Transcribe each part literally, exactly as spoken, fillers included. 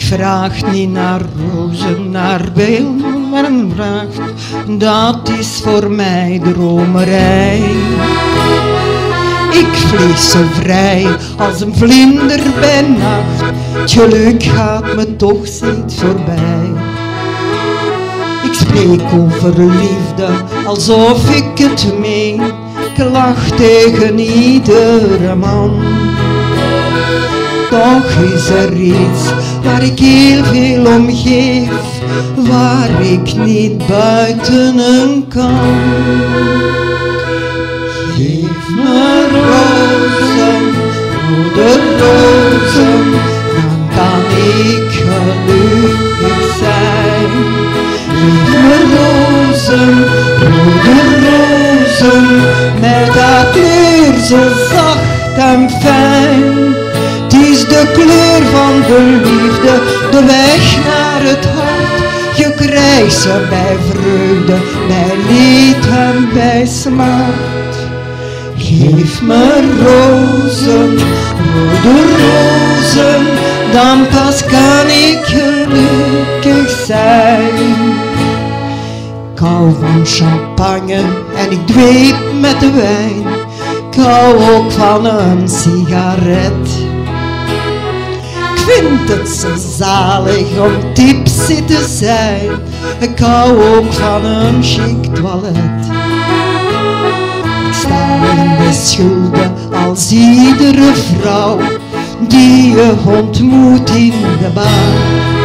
vraag niet naar rozen, naar beelden, maar een vraag, dat is voor mij dromerij. Ik vlieg zo vrij als een vlinder bij nacht, het geluk gaat me toch steeds voorbij. Ik spreek over liefde alsof ik het meen, ik lach tegen iedere man. Toch is er iets waar ik heel veel om geef, waar ik niet buiten kan. Geef me rozen, rode rozen, dan kan ik gelukkig zijn. Geef me rozen, rode rozen, met dat kleur zo zacht en fijn. Het is de kleur van de liefde, de weg naar het hart. Je krijgt ze bij vreugde, bij leed en bij smart. Geef me rozen, rode rozen, dan pas kan ik gelukkig zijn. Ik hou van champagne en ik dweep met de wijn. Ik hou ook van een sigaret. Ik vind het zo zalig om tipsy te zijn. Ik hou ook van een chic toilet. Ik sta in de schulden als iedere vrouw die je ontmoet in de bar.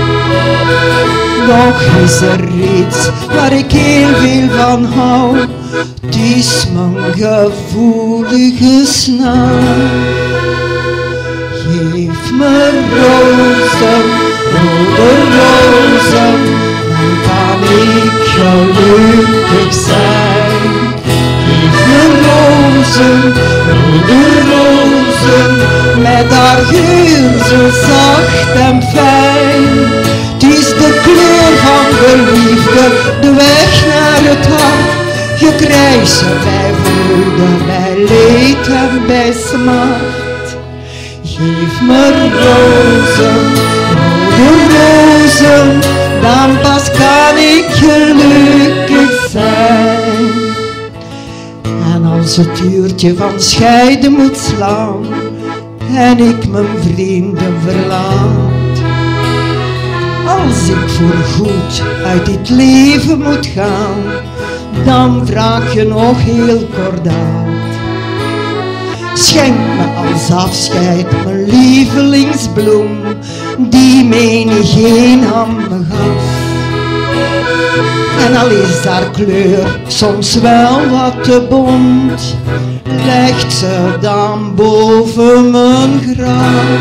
Nog is er iets waar ik heel veel van hou, het is mijn gevoelige snaar. Geef me rozen, rode rozen, dan kan ik gelukkig zijn. Geef me rozen, rode rozen, met haar geur zo zacht en fijn. Het is de kleur van de liefde, de weg naar het hart. Je krijgt ze bij vreugde, bij leed en bij smart. Geef me rozen, rode rozen, dan pas kan ik gelukkig zijn. En als het uurtje van scheiden moet slaan en ik mijn vrienden verlaat, als ik voorgoed uit dit leven moet gaan, dan vraag je nog heel kordaat. Schenk me als afscheid mijn lievelingsbloem, die menigeen aan me gaf. En al is haar kleur soms wel wat te bont, legt ze dan boven mijn graf.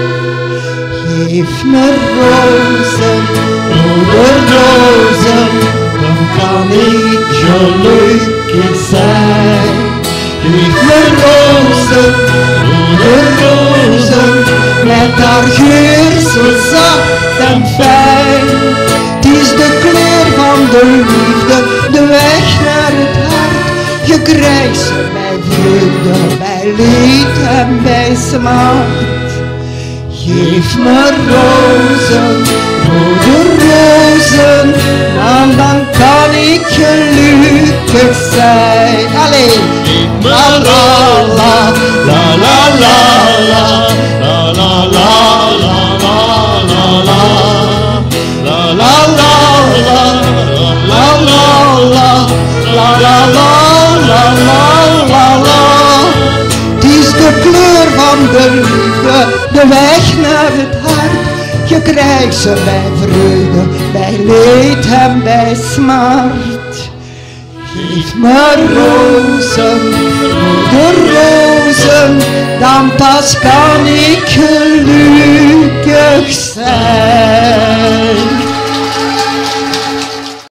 Geef me rozen, rode rozen, dan kan ik gelukkig zijn. Geef me rozen, rode rozen, met haar geur zo zacht en fijn. Het is de kleur van de liefde, de weg naar het hart. Je krijgt ze bij vreugde, bij leed en bij smart. Geef me rozen, rode rozen, en dan kan ik gelukkig zijn. Allee, la la la, la la la la, la la la la la la la, la la la la, la la la, la la la la la la. Het is de kleur van de liefde, de weg naar het hart. Je krijgt ze bij vreugde, bij leed en bij smart. Geef me rozen, rode rozen, dan pas kan ik gelukkig zijn.